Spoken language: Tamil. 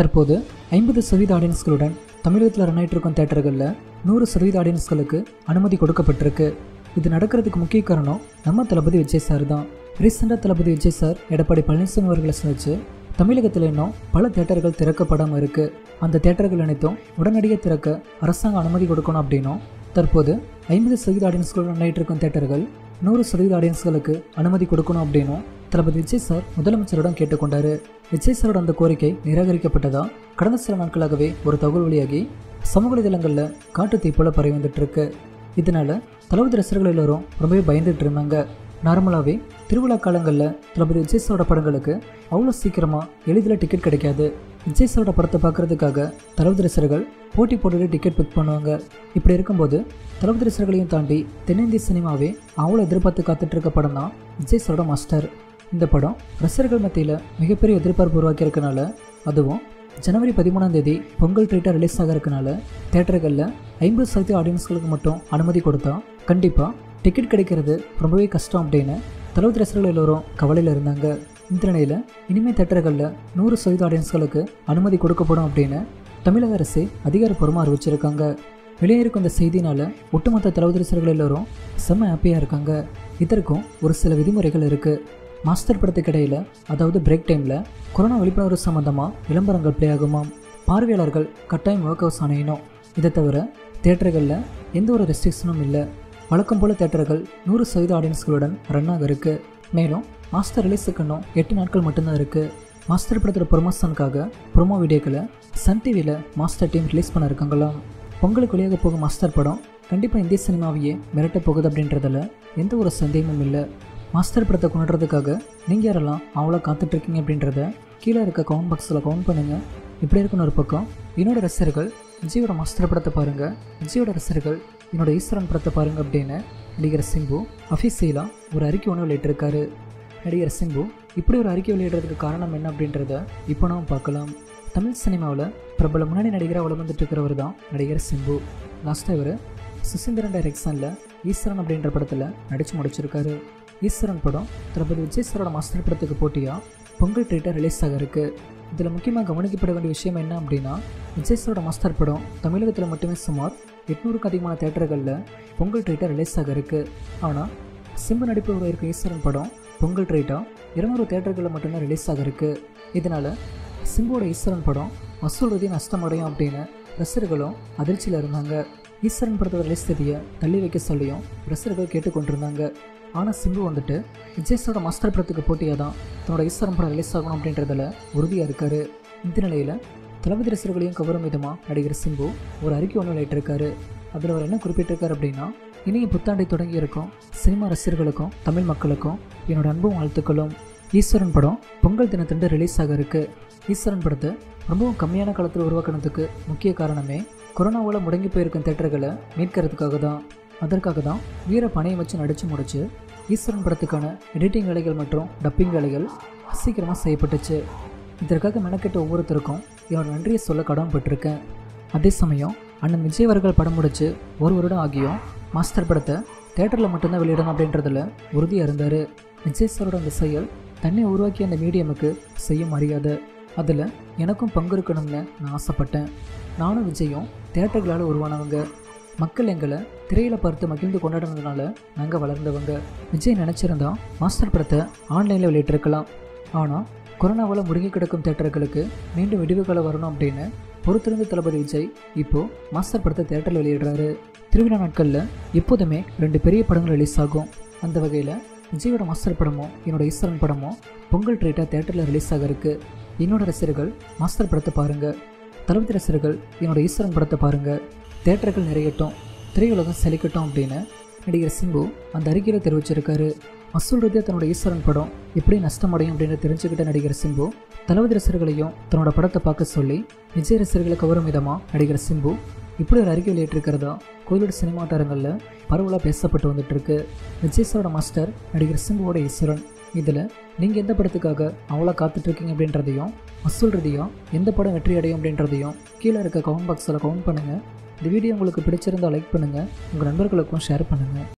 தற்போது 50% ஆடியன்ஸ்களுடன் தமிழகத்தில் ரன் ஆகிட்டு இருக்கும் தேட்டர்களில் 100% ஆடியன்ஸ்களுக்கு அனுமதி கொடுக்கப்பட்டிருக்கு. இது நடக்கிறதுக்கு முக்கிய காரணம் நம்ம தளபதி விஜய் சார் தான். ரீசெண்டாக தளபதி விஜய் சார் எடப்பாடி பழனிசாமி அவர்களை சந்திச்சு தமிழகத்தில் இன்னும் பல தேட்டர்கள் திறக்கப்படாமல் இருக்குது, அந்த தேட்டர்கள் அனைத்தும் உடனடியாக திறக்க அரசாங்கம் அனுமதி கொடுக்கணும் அப்படின்னும், தற்போது 50% ஆடியன்ஸ்கள் ரன் ஆகிட்டு இருக்கும் தேட்டர்கள் 100% ஆடியன்ஸ்களுக்கு அனுமதி கொடுக்கணும் அப்படின்னும் தளபதி விஜய் சார் முதலமைச்சரிடம் கேட்டுக்கொண்டார். விஜய் சாரோட அந்த கோரிக்கை நிராகரிக்கப்பட்டதா கடந்த சில நாட்களாகவே ஒரு தகவல் வெளியாகி சமூக வலைதளங்களில் காட்டு தீ போல பரவி வந்துட்டு இருக்கு. இதனால தளபதி ரசிகர்கள் எல்லோரும் ரொம்பவே பயந்துட்டு இருந்தாங்க. நார்மலாகவே திருவிழா காலங்களில் தளபதி விஜய் சாரோட படங்களுக்கு அவ்வளோ சீக்கிரமாக எளிதில் டிக்கெட் கிடைக்காது. விஜய் சாரோட படத்தை பார்க்குறதுக்காக தளபதி ரசிகர்கள் போட்டி போட்டுட்டு டிக்கெட் புக் பண்ணுவாங்க. இப்படி இருக்கும்போது தளபதி ரசிகர்களையும் தாண்டி தென்னிந்திய சினிமாவே அவ்வளோ எதிர்பார்த்து காத்துட்டு இருக்க படம் தான் விஜய் சாரோட மாஸ்டர். இந்த படம் ரசிகர்கள் மத்தியில் மிகப்பெரிய எதிர்பார்ப்பு உருவாக்கியிருக்கனால, அதுவும் ஜனவரி 13ஆம் தேதி பொங்கல் ட்ரீட்டாக ரிலீஸ் ஆக இருக்கனால தேட்டர்களில் 50% ஆடியன்ஸ்களுக்கு மட்டும் அனுமதி கொடுத்தா கண்டிப்பாக டிக்கெட் கிடைக்கிறது ரொம்பவே கஷ்டம் அப்படின்னு தளபதி ரசிகர்கள் எல்லோரும் கவலையில் இருந்தாங்க. இந்த நிலையில் இனிமேல் தேட்டர்களில் 100% ஆடியன்ஸ்களுக்கு அனுமதி கொடுக்கப்படும் அப்படின்னு தமிழக அரசு அதிகாரப்பூர்வமாக அறிவிச்சிருக்காங்க. வெளியேறிக்கும் இந்த செய்தினால் ஒட்டுமொத்த தளபதி ரசிகர்கள் எல்லோரும் செம்ம ஹாப்பியாக இருக்காங்க. இதற்கும் ஒரு சில விதிமுறைகள் இருக்குது. மாஸ்டர் படத்துக்கு இடையில், அதாவது பிரேக் டைமில் கொரோனா விழிப்புணர்வு சம்மந்தமாக விளம்பரங்கள் ப்ளே ஆகுமாம். பார்வையாளர்கள் கட்டாயம் முகக்கவசம் அணியணும். இதை தவிர தேட்டர்களில் எந்த ஒரு ரெஸ்ட்ரிக்ஷனும் இல்லை. வழக்கம் போல் தேட்டர்கள் 100% ஆடியன்ஸ்களுடன் ரன் ஆக இருக்குது. மேலும் மாஸ்டர் ரிலீஸுக்கு இன்னும் 8 நாட்கள் மட்டும்தான் இருக்குது. மாஸ்டர் படத்தோட ப்ரொமோஷனுக்காக ப்ரொமோ வீடியோக்களை சன் டிவியில் மாஸ்டர் டீம் ரிலீஸ் பண்ண இருக்காங்களாம். பொங்கலுக்கு வெளியாக போகும் மாஸ்டர் படம் கண்டிப்பாக இந்திய சினிமாவையே மிரட்ட போகுது அப்படின்றதில் எந்த ஒரு சந்தேகமும் இல்லை. மாஸ்டர் படத்தை கொண்டாடுறதுக்காக நீங்கள் யாரெல்லாம் அவ்வளோ காத்துட்ருக்கீங்க அப்படின்றத கீழே இருக்க கமெண்ட் பாக்ஸில் கமெண்ட் பண்ணுங்கள். இப்படி இருக்குன்னு ஒரு பக்கம் என்னோட ரசிகர்கள் விஜயோட மாஸ்டர் படத்தை பாருங்கள், விஜயோட ரசிகர்கள் என்னோட ஈஸ்வரன் படத்தை பாருங்கள் அப்படின்னு நடிகர் சிம்பு அஃபீஷியலாக ஒரு அறிக்கை ஒன்று வெளியிட்டிருக்காரு. நடிகர் சிம்பு இப்படி ஒரு அறிக்கை வெளியிடுறதுக்கு காரணம் என்ன அப்படின்றத இப்போ நாம் பார்க்கலாம். தமிழ் சினிமாவில் பிரபல முன்னணி நடிகராக வளர்ந்துட்டு இருக்கிறவர் தான் நடிகர் சிம்பு. லாஸ்ட்டாக இவர் சுசீந்திரன் டைரக்ஷனில் ஈஸ்வரன் அப்படின்ற படத்தில் நடித்து முடிச்சிருக்காரு. ஈஸ்வரன் படம் தளபதி விஜய் சாரோட மாஸ்டர் படத்துக்கு போட்டியாக பொங்கல் ட்ரீட்டாக ரிலீஸ் ஆக இருக்குது. இதில் முக்கியமாக கவனிக்கப்பட வேண்டிய விஷயம் என்ன அப்படின்னா, விஜய் சாரோட மாஸ்டர் படம் தமிழகத்தில் மட்டுமே சுமார் 800க்கும் அதிகமான தேட்டர்களில் பொங்கல் ட்ரீட்டாக ரிலீஸ் ஆக இருக்குது. ஆனால் சிம்பு நடிப்பில் இருக்க ஈஸ்வரன் படம் பொங்கல் ட்ரீட்டாக 200 தேட்டர்களில் மட்டும்தான் ரிலீஸ் ஆக இருக்குது. இதனால் சிம்புவோட ஈஸ்வரன் படம் வசூல் ரீதியாக நஷ்டமடையும் அப்படின்னு ரசிகர்களும் அதிர்ச்சியில் இருந்தாங்க. ஈஸ்வரன் படத்தோட ரிலீஸ் தேதியை தள்ளி வைக்க சொல்லியும் ரசிகர்கள் கேட்டுக்கொண்டிருந்தாங்க. ஆனால் சிம்பு வந்துட்டு விஜய் சாரோட மாஸ்டர் படத்துக்கு போட்டியாக தான் தன்னோட ஈஸ்வரன் படம் ரிலீஸ் ஆகணும் அப்படின்றதில் உறுதியாக இருக்கார். இந்த நிலையில் தளபதி ரசிகர்களையும் கவரும் விதமாக நடிகர் சிம்பு ஒரு அறிக்கை ஒன்று வெளியிட்டிருக்காரு. அதில் அவர் என்ன குறிப்பிட்டிருக்காரு அப்படின்னா, இனிய புத்தாண்டை தொடங்கி இருக்கும் சினிமா ரசிகர்களுக்கும் தமிழ் மக்களுக்கும் என்னோட அன்பும் வாழ்த்துக்களும். ஈஸ்வரன் படம் பொங்கல் தினத்தன்று ரிலீஸ் ஆக இருக்குது. ஈஸ்வரன் படத்தை ரொம்பவும் கம்மியான காலத்தில் உருவாக்கினதுக்கு முக்கிய காரணமே கொரோனாவால் முடங்கி போயிருக்கும் தேட்டர்களை மீட்கிறதுக்காக தான். அதற்காக தான் வீர பணையை வச்சு நடித்து முடிச்சு ஈஸ்வரன் படத்துக்கான எடிட்டிங் வேலைகள் மற்றும் டப்பிங் வேலைகள் சீக்கிரமாக செய்யப்பட்டுச்சு. இதற்காக மெனக்கெட்ட ஒவ்வொருத்தருக்கும் என்னோட நன்றியை சொல்ல கடமைப்பட்டிருக்கேன். அதே சமயம் அண்ணன் விஜய் அவர்கள் படம் முடித்து ஒரு வருடம் ஆகியும் மாஸ்டர் படத்தை தேட்டரில் மட்டும்தான் வெளியிடணும் அப்படின்றதில் உறுதியாக இருந்தார். விஜய் சாரோட அந்த செயல் தன்னை உருவாக்கிய அந்த மீடியமுக்கு செய்யும் மரியாதை. அதில் எனக்கும் பங்கு இருக்கணும்னு நான் ஆசைப்பட்டேன். நானும் விஜயும் தேட்டர்களால் உருவானவங்க. மக்கள் எங்களை திரையில் பார்த்து மகிழ்ந்து கொண்டாடுனதுனால நாங்கள் வளர்ந்தவங்க. விஜய் நினச்சிருந்தா மாஸ்டர் படத்தை ஆன்லைனில் வெளியிட்டிருக்கலாம். ஆனால் கொரோனாவால் முடங்கி கிடக்கும் தேட்டர்களுக்கு மீண்டும் விடிவுகாலம் வரணும் அப்படின்னு பொறுத்திருந்து தளபதி விஜய் இப்போது மாஸ்டர் படத்தை தேட்டரில் வெளியிடுறாரு. திருவிழா நாட்களில் எப்போதுமே 2 பெரிய படங்கள் ரிலீஸ் ஆகும். அந்த வகையில் விஜயோட மாஸ்டர் படமும் என்னோட ஈஸ்வரன் படமும் பொங்கல் ட்ரீட்டாக தேட்டரில் ரிலீஸ் ஆக இருக்குது. என்னோட ரசிகர்கள் மாஸ்டர் படத்தை பாருங்கள், தளபதி ரசிகர்கள் என்னோட ஈஸ்வரன் படத்தை பாருங்கள், தேட்டர்கள் நிறையட்டும், திரையுலகம் செழிக்கட்டும் அப்படின்னு நடிகர் சிம்பு அந்த அறிக்கையில் தெரிவிச்சிருக்காரு. வசூல் ரீதியாக தன்னோட ஈஸ்வரன் படம் எப்படி நஷ்டமடையும் அப்படின்னு தெரிஞ்சுக்கிட்ட நடிகர் சிம்பு தளபதி ரசிகர்களையும் தன்னோட படத்தை பார்க்க சொல்லி விஜய் ரசிகர்களை கவரும் விதமாக நடிகர் சிம்பு இப்படி ஒரு அறிக்கை வெளியிட்டிருக்கிறதா கோவிட் சினிமா வட்டாரங்களில் பரவலாக பேசப்பட்டு வந்துட்டுருக்கு. விஜய் சாரோட மாஸ்டர் நடிகர் சிம்புவோட ஈஸ்வரன். இதில் நீங்கள் எந்த படத்துக்காக அவ்வளோ காத்துட்ருக்கீங்க அப்படின்றதையும், வசூல் ரீதியாக எந்த படம் வெற்றி அடையும் அப்படின்றதையும் கீழே இருக்க கமெண்ட் பாக்ஸில் கமெண்ட் பண்ணுங்கள். இந்த வீடியோ உங்களுக்கு பிடிச்சிருந்தால் லைக் பண்ணுங்கள், உங்கள் நண்பர்களுக்கும் ஷேர் பண்ணுங்கள்.